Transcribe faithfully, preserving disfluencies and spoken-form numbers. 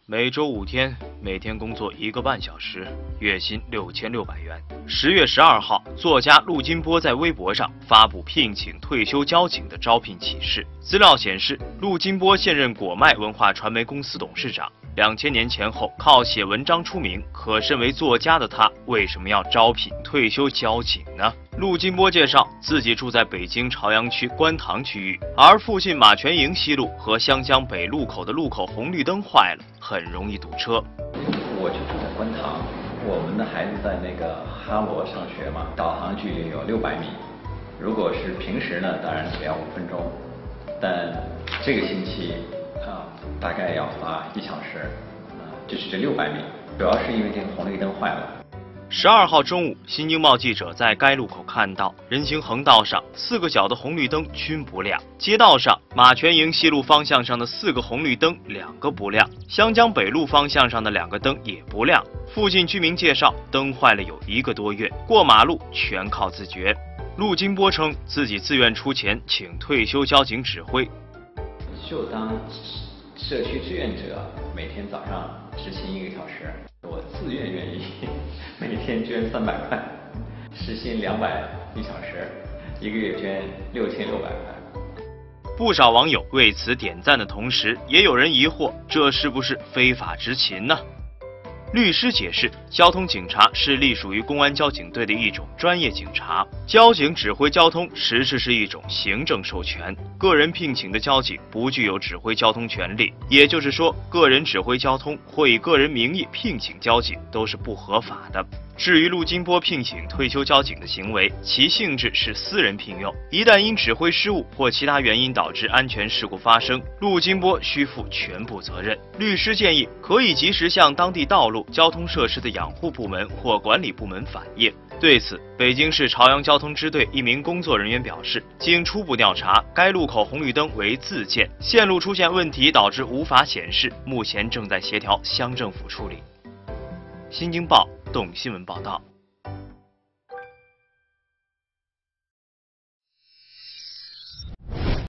每周五天，每天工作一个半小时，月薪六千六百元。十月十二号，作家陆金波在微博上发布聘请退休交警的招聘启事。资料显示，陆金波现任果麦文化传媒公司董事长。两千年前后靠写文章出名，可身为作家的他为什么要招聘退休交警呢？陆金波介绍，自己住在北京朝阳区观塘区域，而附近马泉营西路和湘江北路口的路口红绿灯坏了，很容易堵车。 我就住在观塘，我们的孩子在那个哈罗上学嘛，导航距离有六百米。如果是平时呢，当然只要五分钟，但这个星期啊，大概要花一小时，啊，就是这六百米，主要是因为这个红绿灯坏了。 十二号中午，新京报记者在该路口看到，人行横道上四个角的红绿灯均不亮，街道上马泉营西路方向上的四个红绿灯两个不亮，湘江北路方向上的两个灯也不亮。附近居民介绍，灯坏了有一个多月，过马路全靠自觉。陆金波称自己自愿出钱请退休交警指挥， 就当社区志愿者，每天早上执勤一个小时，我自愿愿意每天捐三百块，时薪两百一小时，一个月捐六千六百块。 不少网友为此点赞的同时，也有人疑惑，这是不是非法执勤呢？律师解释，交通警察是隶属于公安交警队的一种专业警察，交警指挥交通实质是一种行政授权，个人聘请的交警不具有指挥交通权利，也就是说，个人指挥交通或以个人名义聘请交警都是不合法的。至于陆金波聘请退休交警的行为，其性质是私人聘用，一旦因指挥失误或其他原因导致安全事故发生，陆金波需负全部责任。律师建议可以及时向当地道路交通设施的养护部门或管理部门反映。对此，北京市朝阳交通支队一名工作人员表示，经初步调查，该路口红绿灯为自建，线路出现问题导致无法显示，目前正在协调乡政府处理。新京报动新闻报道。